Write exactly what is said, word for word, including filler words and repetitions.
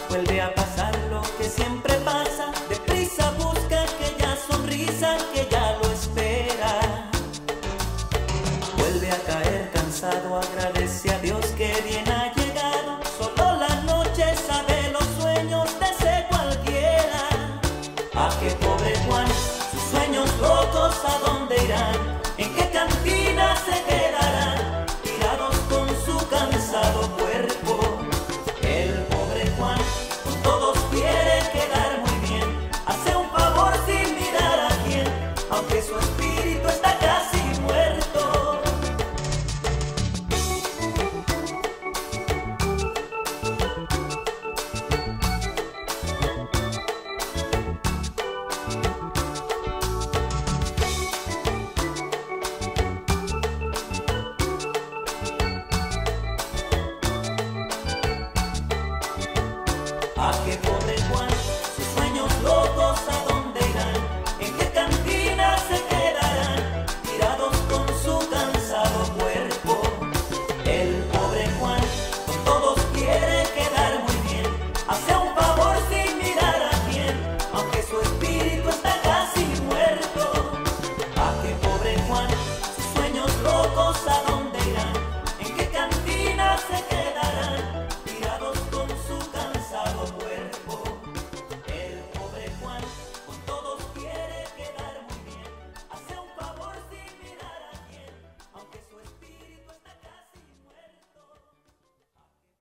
Vuelve a pasar lo que siempre pasa, deprisa busca aquella sonrisa que ya lo espera. Vuelve a caer cansado, agradece a Dios que bien ha llegado. Solo la noche sabe los sueños de ese cualquiera. A qué pobre Juan, sus sueños locos ¿a dónde irán? ¿En qué cantina se quedarán? Tirados con su cansado cuerpo. El pobre Juan con todos quiere quedar muy bien. Hace un favor sin mirar a quién, aunque su espíritu está casi muerto. A qué pobre Juan,